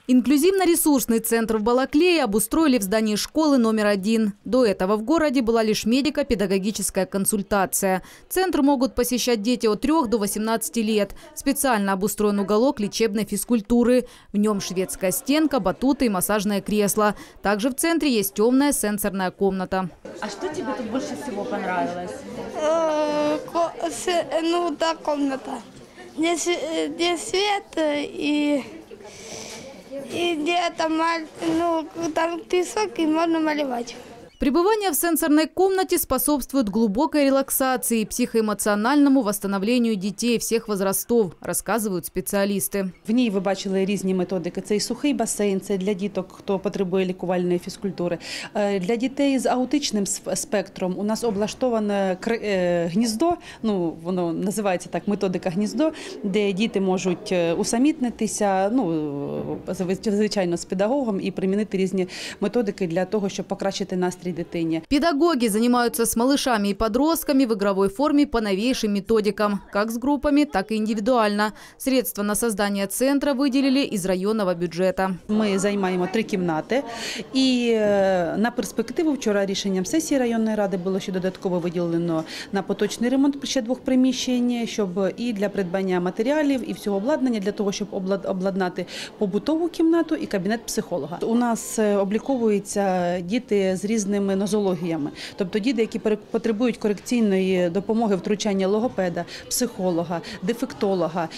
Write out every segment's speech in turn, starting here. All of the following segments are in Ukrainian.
Инклюзивно-ресурсный центр в Балаклее обустроили в здании школы номер 1. До этого в городе была лишь медико-педагогическая консультация. Центр могут посещать дети от 3 до 18 лет. Специально обустроен уголок лечебной физкультуры. В нем шведская стенка, батуты и массажное кресло. Также в центре есть темная сенсорная комната. А что тебе тут больше всего понравилось? Та комната, где свет и где там песок и можно малевать. Пребывание в сенсорной комнате способствует глубокой релаксации и психоэмоциональному восстановлению детей всех возрастов, рассказывают специалисты. В ній ви бачили різні методики. Це і сухий басейн, це для діток, хто потребує лікувальної фізкультури. Для дітей з аутичним спектром у нас облаштоване гніздо, воно називається так, методика гніздо, де діти можуть усамітнитися, звичайно, з педагогом і примінити різні методики для того, щоб покращити настрій дитине. Педагоги занимаются с малышами и подростками в игровой форме по новейшим методикам, как с группами, так и индивидуально. Средства на создание центра выделили из районного бюджета. Ми займаємо 3 кімнати і на перспективу вчора рішенням сесії районної ради було ще додатково виділено на поточний ремонт ще 2 приміщень, щоб і для придбання матеріалів, і всього обладнання, для того, щоб обладнати побутову кімнату і кабінет психолога. У нас обліковуються діти з різними нозологіями, тобто діти, які потребують корекційної допомоги, втручання логопеда, психолога, дефектолога,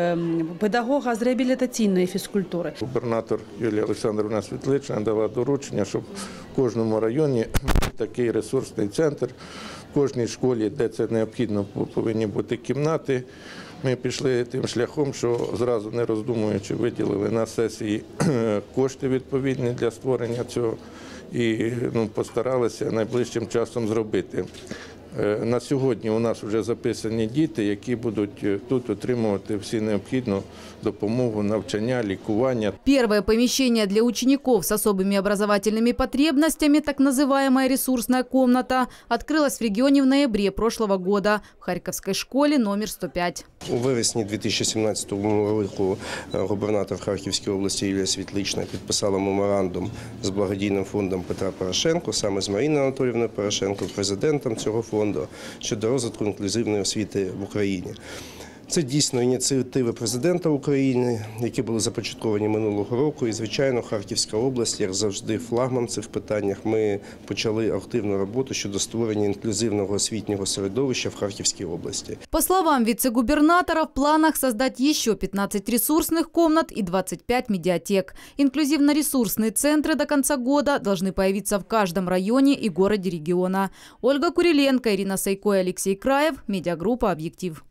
педагога з реабілітаційної фізкультури. Губернатор Юлія Олександрівна Світлична дала доручення, щоб в кожному районі такий ресурсний центр, в кожній школі, де це необхідно, повинні бути кімнати. Ми пішли тим шляхом, що зразу не роздумуючи виділили на сесії кошти відповідні для створення цього і постаралися найближчим часом зробити. На сьогодні у нас вже записані діти, які будуть тут отримувати всю необхідну допомогу, навчання, лікування. Первое помещение для учеников с особыми образовательными потребностями, так называемая ресурсная комната, открылась в регионе в ноябре прошлого года в Харьковской школе номер 105. У вересні 2017 року губернатор Харківської області Юлія Світлична підписала меморандум з благодійним фондом Петра Порошенка, саме з Мариною Анатоліївною Порошенко, президентом цього фонду, щодо розвитку інклюзивної освіти в Україні. Це дійсно ініціативи президента України, які були започатковані минулого року. І, звичайно, Харківська область, як завжди, флагман в цих питаннях. Ми почали активну роботу щодо створення інклюзивного освітнього середовища в Харківській области. По словам вице-губернатора, в планах создать еще 15 ресурсных комнат и 25 медиатек. Инклюзивно-ресурсные центры до конца года должны появиться в каждом районе и городе региона. Ольга Куриленко, Ирина Сайко и Алексей Краев. Медиагруппа «Объектив».